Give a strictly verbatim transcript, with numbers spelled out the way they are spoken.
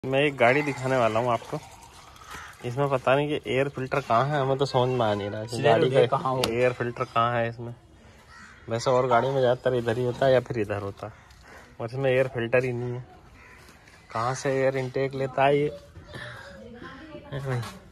मैं एक गाड़ी दिखाने वाला हूँ आपको। इसमें पता नहीं कि एयर फिल्टर कहाँ है, हमें तो समझ में आ नहीं रहा है गाड़ी का एयर फिल्टर कहाँ है इसमें। वैसे और गाड़ी में ज़्यादातर इधर ही होता है या फिर इधर होता है, और इसमें एयर फिल्टर ही नहीं है। कहाँ से एयर इनटेक लेता है ये भाई।